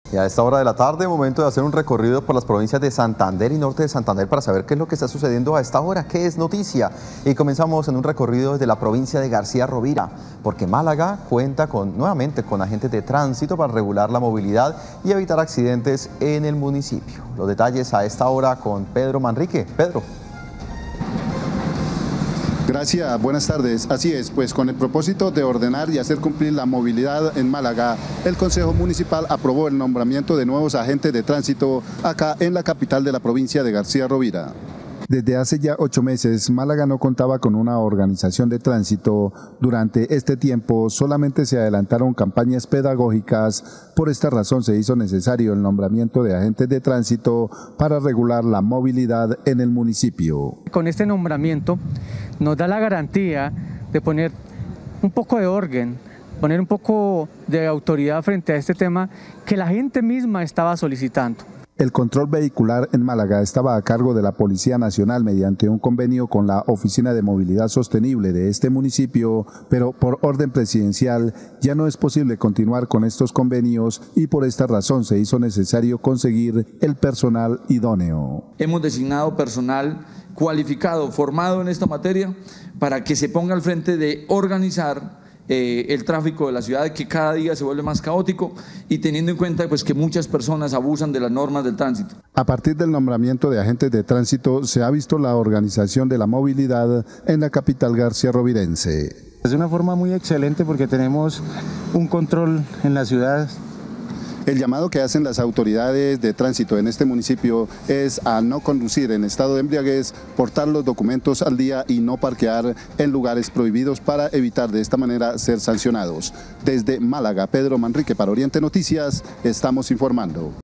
Y a esta hora de la tarde, momento de hacer un recorrido por las provincias de Santander y norte de Santander para saber qué es lo que está sucediendo a esta hora, qué es noticia. Y comenzamos en un recorrido desde la provincia de García Rovira, porque Málaga cuenta nuevamente con agentes de tránsito para regular la movilidad y evitar accidentes en el municipio. Los detalles a esta hora con Pedro Manrique. Pedro. Gracias, buenas tardes. Así es, pues con el propósito de ordenar y hacer cumplir la movilidad en Málaga, el Consejo Municipal aprobó el nombramiento de nuevos agentes de tránsito acá en la capital de la provincia de García Rovira. Desde hace ya 8 meses, Málaga no contaba con una organización de tránsito. Durante este tiempo solamente se adelantaron campañas pedagógicas. Por esta razón se hizo necesario el nombramiento de agentes de tránsito para regular la movilidad en el municipio. Con este nombramiento nos da la garantía de poner un poco de orden, poner un poco de autoridad frente a este tema que la gente misma estaba solicitando. El control vehicular en Málaga estaba a cargo de la Policía Nacional mediante un convenio con la Oficina de Movilidad Sostenible de este municipio, pero por orden presidencial ya no es posible continuar con estos convenios y por esta razón se hizo necesario conseguir el personal idóneo. Hemos designado personal cualificado, formado en esta materia, para que se ponga al frente de organizar el tráfico de la ciudad, que cada día se vuelve más caótico, y teniendo en cuenta pues que muchas personas abusan de las normas del tránsito. A partir del nombramiento de agentes de tránsito se ha visto la organización de la movilidad en la capital garciarrovirense. Es una forma muy excelente porque tenemos un control en la ciudad. El llamado que hacen las autoridades de tránsito en este municipio es a no conducir en estado de embriaguez, portar los documentos al día y no parquear en lugares prohibidos para evitar de esta manera ser sancionados. Desde Málaga, Pedro Manrique para Oriente Noticias, estamos informando.